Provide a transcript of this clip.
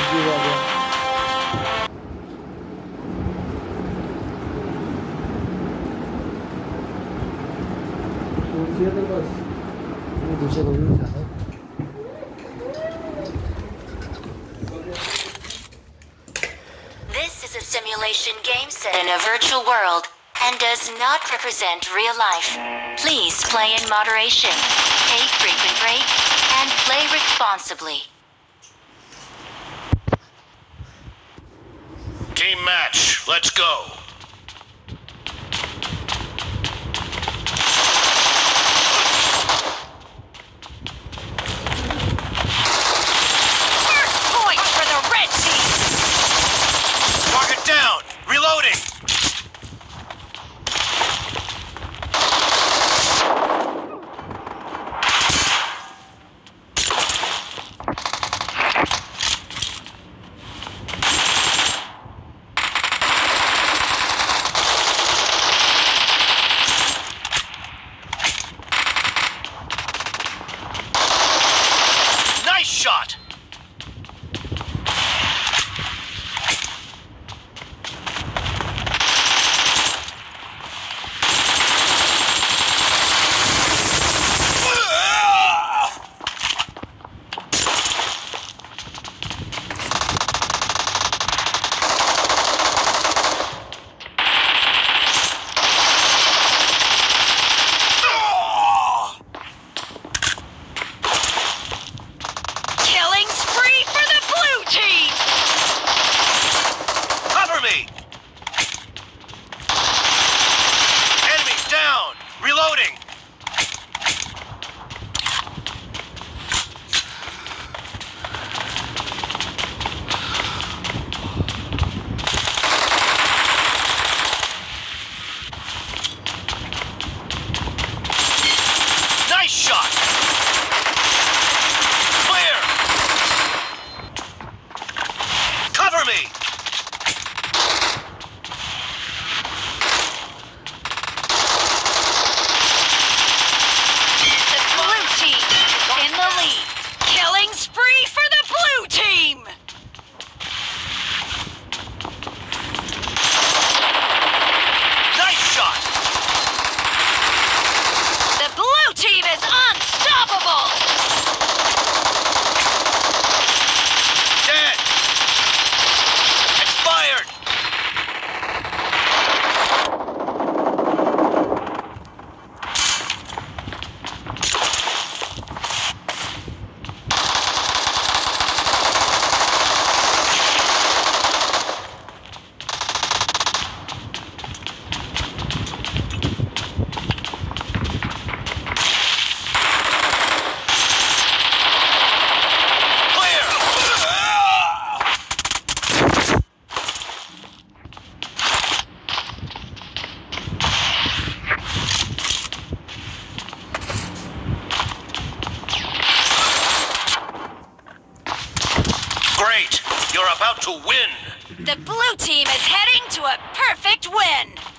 Confuse आ गया। कौन सी है तेरे पास? दूसरे को भी उठाता है। This is a simulation game set in a virtual world and does not represent real life. Please play in moderation, take frequent breaks, and play responsibly. Team match, let's go. First point for the red team. Target down, reloading. Nice shot. Killing spree for the blue team. Cover me. Enemy down, reloading. Nice shot. Clear. Cover me. The blue team is in the lead. Killing spree for the blue team. Nice shot. The blue team is unstoppable. Dead. Expired. Clear. Great. You're about to win. The blue team is heading to a perfect win.